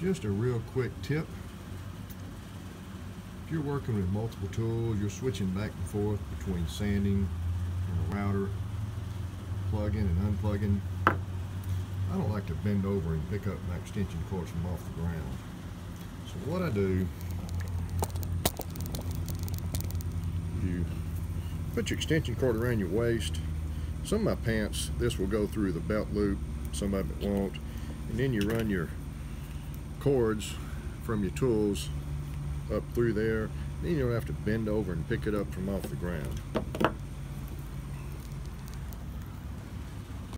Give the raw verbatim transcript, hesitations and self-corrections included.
Just a real quick tip. If you're working with multiple tools, you're switching back and forth between sanding and a router, plugging and unplugging. I don't like to bend over and pick up my extension cords from off the ground. So what I do, you put your extension cord around your waist. Some of my pants, this will go through the belt loop, some of it won't. And then you run your cords from your tools up through there. Then you don't have to bend over and pick it up from off the ground.